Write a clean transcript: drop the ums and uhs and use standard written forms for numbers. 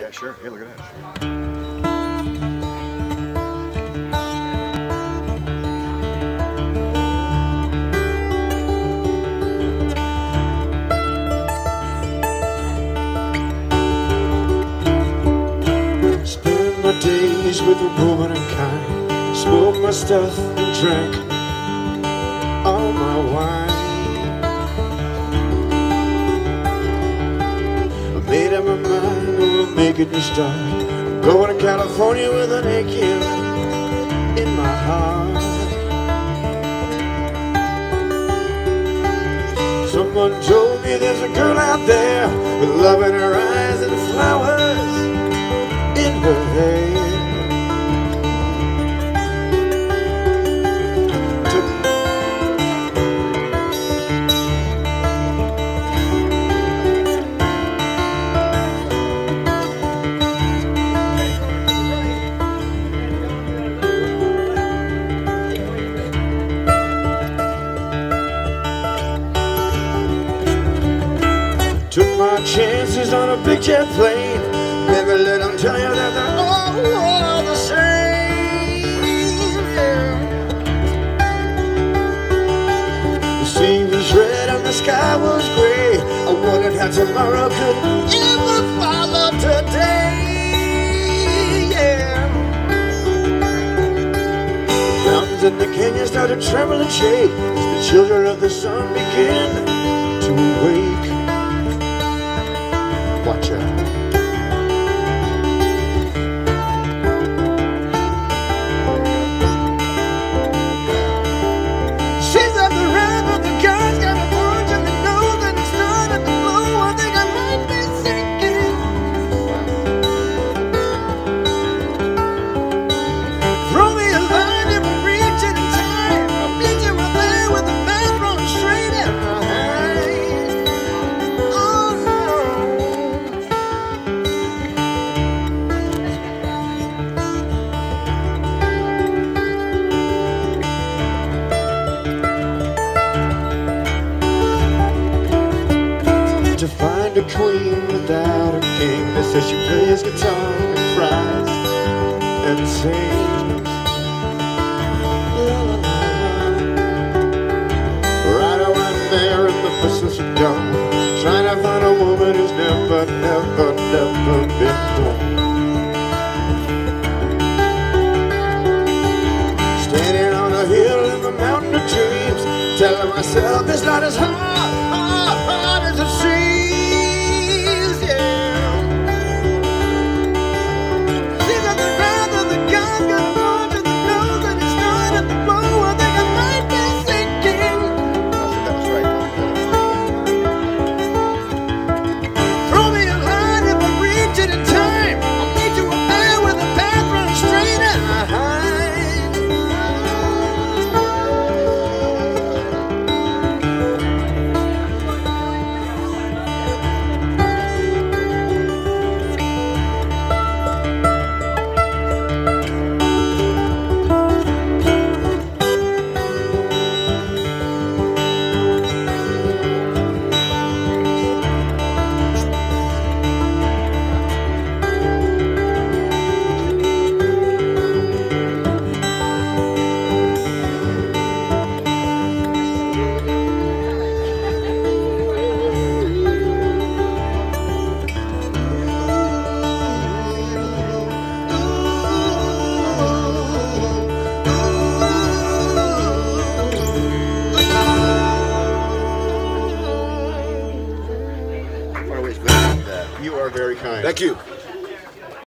Yeah, sure. Hey, look at that. Spend my days with a woman I'm kind, smoked my stuff and drank all my wine. I made up my mind, we'll make it this start. I'm going to California with an aching in my heart. Someone told me there's a girl out there with love in her eyes and flowers in her hair. Took my chances on a big jet plane. Never let them tell you that they're all the same. Yeah. The sea was red and the sky was gray. I wondered how tomorrow could ever follow today. Yeah. The mountains and the canyons started to tremble and shake as the children of the sun began to awake. Watch out. She's up the ramp, but the guy's got a punch and they know that it's not at the blow. I think I might be sinking. Throw me a line if I reach it in time. I'll meet you up there with the man running straight in my hand. Oh no. To find a queen without a king that says she plays guitar and cries and sings. La, la, la, la. Right around there in the business of gone, trying to find a woman who's never been home. Standing on a hill in the mountain of dreams, telling myself it's not as hard as it seems, yeah. She's at the ground and the guy's got a punch and the nose and it's not at the blow. I think I might be sinking. That was right. Throw me a line if I reach it in time. I'll meet you up there with a path running straight in my hand. You are very kind. Thank you.